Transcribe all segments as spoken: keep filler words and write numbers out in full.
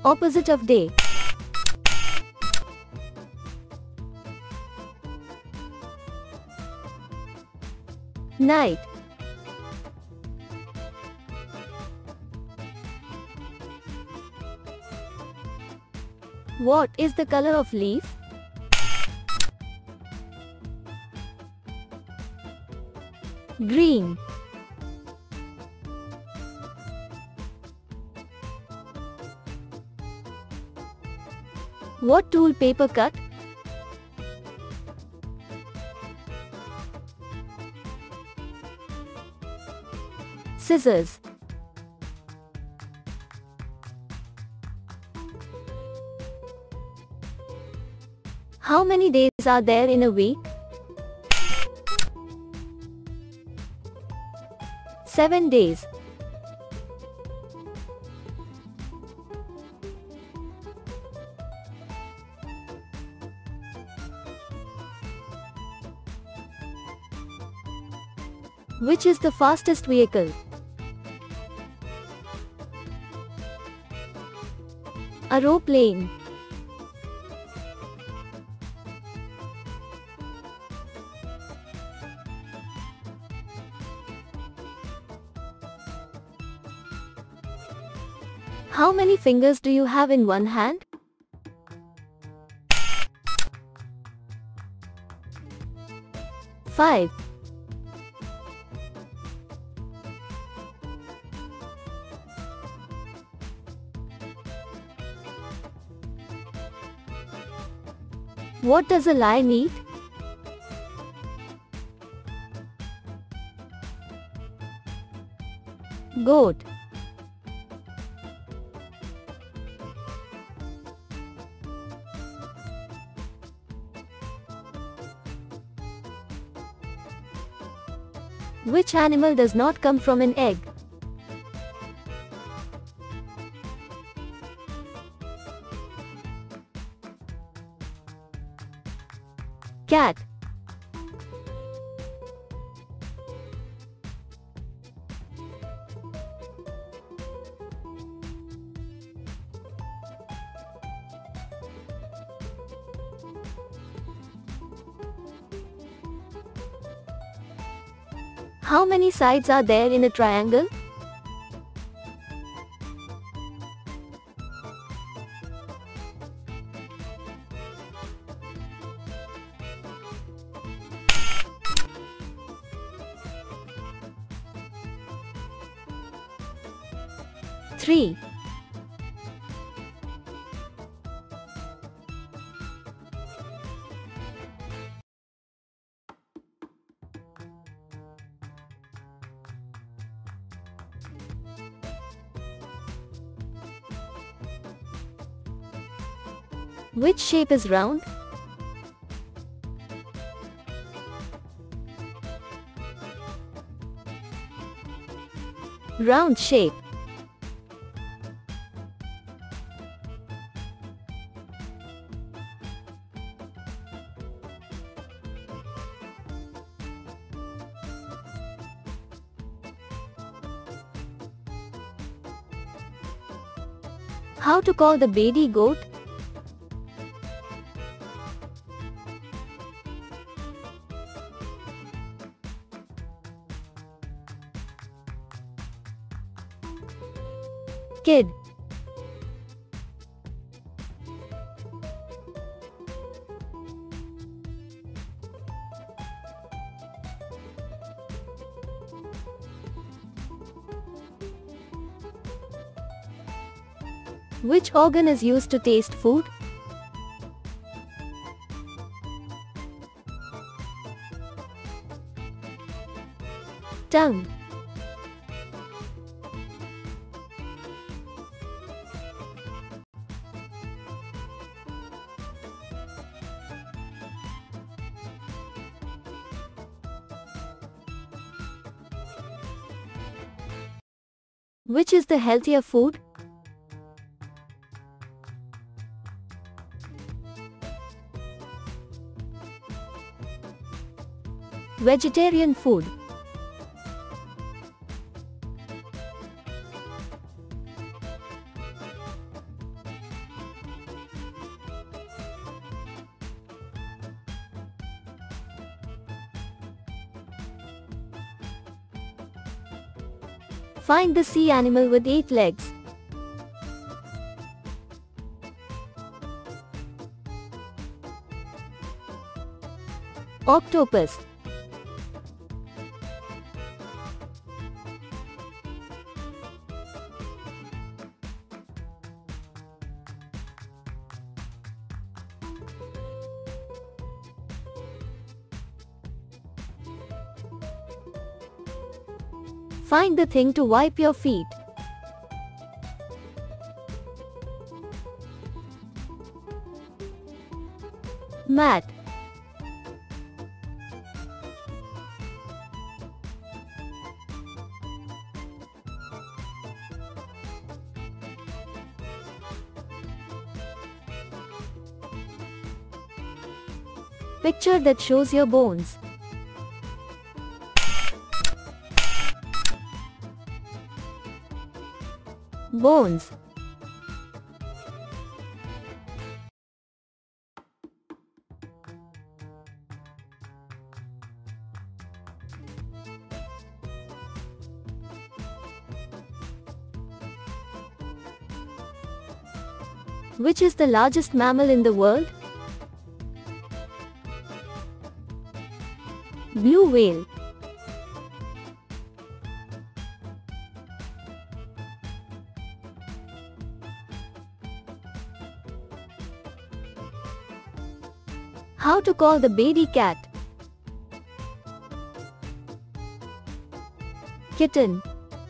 Opposite of day. Night. What is the color of leaf? Green. What tool paper cut? Scissors. How many days are there in a week? Seven days. Which is the fastest vehicle? Aeroplane. How many fingers do you have in one hand? Five. What does a lion eat? Goat. Which animal does not come from an egg? Cat. How many sides are there in a triangle? Three. Which shape is round? Round shape. How to call the baby goat? Kid. Which organ is used to taste food? Tongue. Which is the healthier food? Vegetarian food. Find the sea animal with eight legs. Octopus. Find the thing to wipe your feet. Mat. Picture that shows your bones. Bones. Which is the largest mammal in the world? Blue whale. How to call the baby cat? Kitten.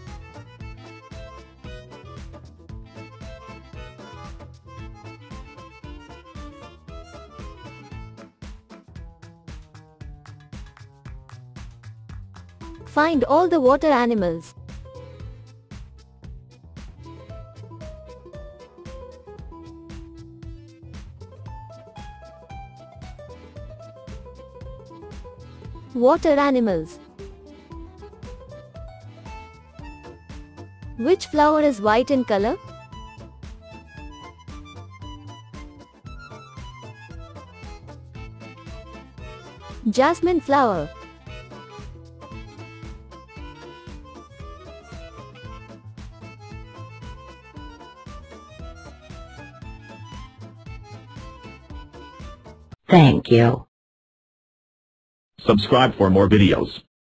Find all the water animals. Water animals. Which flower is white in color? Jasmine flower. Thank you. Subscribe for more videos.